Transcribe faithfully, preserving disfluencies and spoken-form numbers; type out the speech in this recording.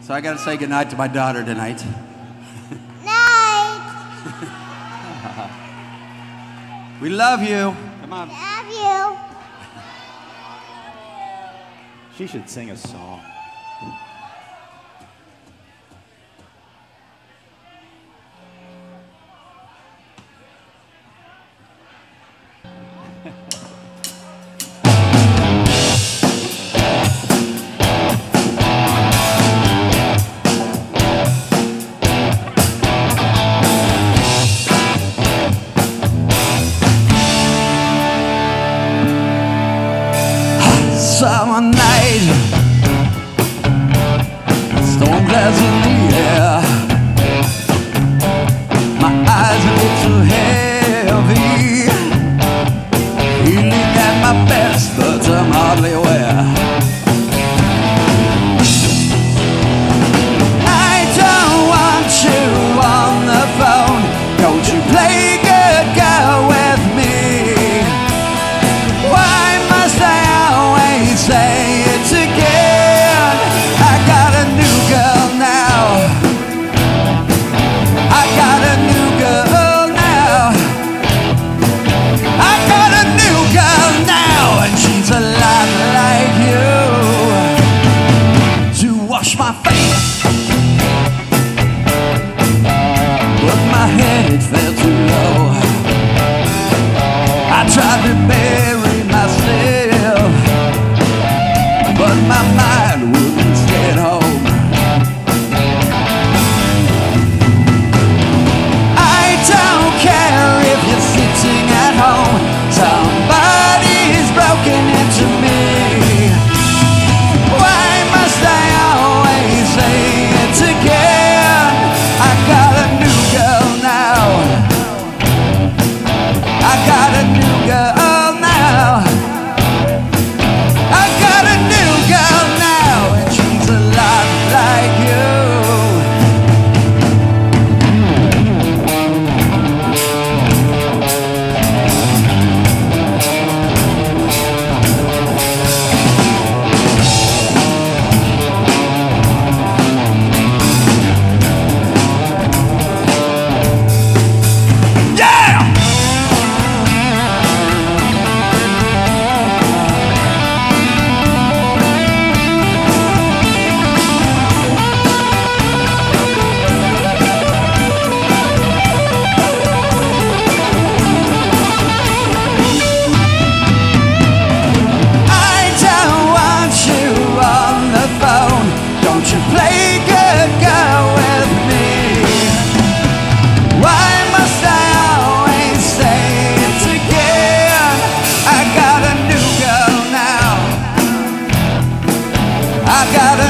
So I gotta say goodnight to my daughter tonight. Night. We love you. Come on. Love you. She should sing a song. Summer night, storm clouds in the air. My eyes are a little heavy, feeling at my best, but I'm hardly aware. I don't want you on the phone. Don't you play good girl with me? Why must I say it again? I got a new girl now. I got a new girl now. I got a new girl now, and she's a lot like you. To wash my face, but my head fell too low. I tried to bury myself, but my mind wouldn't stay at home. I don't care if you're sitting at home. Somebody's broken into me. Why must I always say it again? I got a new girl now. I got a new girl now. I got a new girl now, and she's a lot like you. Yeah! Don't you play good girl with me? Why must I always say it again? I got a new girl now. I got a